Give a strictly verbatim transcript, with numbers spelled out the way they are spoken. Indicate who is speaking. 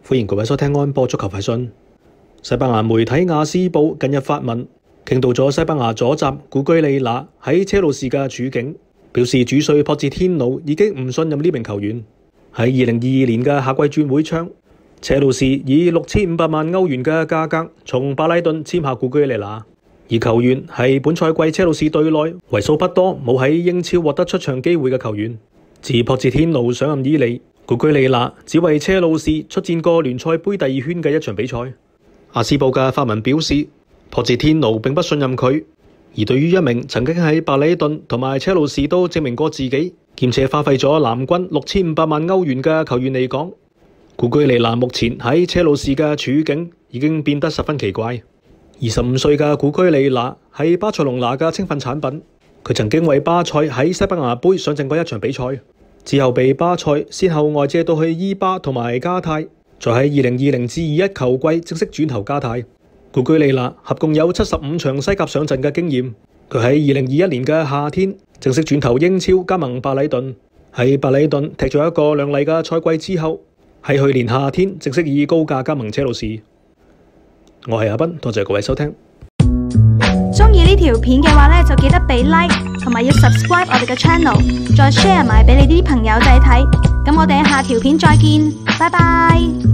Speaker 1: 歡迎各位收聽安波足球快訊。西班牙媒體亞斯報近日發文，傾到咗西班牙左閘古居利拿喺車路士嘅處境，表示主帥普捷天奴已經唔信任呢名球員。喺二零二二年嘅夏季轉會窗，車路士以六千五百萬歐元嘅價格從巴拉頓簽下古居利拿，而球員係本賽季車路士隊內為數不多冇喺英超獲得出場機會嘅球員。自普捷天奴上任以嚟，古居利拿只為車路士出戰過聯賽杯第二圈嘅一場比賽。亞斯報嘅發文表示，普捷天奴並不信任佢，而對於一名曾經喺白禮頓同埋車路士都證明過自己，兼且花費咗藍軍六千五百萬歐元嘅球員嚟講，古居利拿目前喺車路士嘅處境已經變得十分奇怪。二十五歲嘅古居利拿係巴塞隆拿嘅青訓產品，佢曾經為巴塞喺西班牙杯上陣過一場比賽。之後被巴塞先後外借到去伊巴同埋加泰，再喺二零二零至二一球季正式轉投加泰。古居利拿合共有七十五場西甲上陣嘅經驗。佢喺二零二一年嘅夏天正式轉投英超加盟白禮頓，喺白禮頓踢咗一個亮麗嘅賽季之後，喺去年夏天正式以高價加盟車路士。我係阿斌，多謝各位收聽。
Speaker 2: 鍾意呢條片嘅話呢，就記得俾 like 同埋要 subscribe 我哋嘅 channel， 再 share 埋俾你啲朋友仔睇。咁我哋下條片再見，拜拜。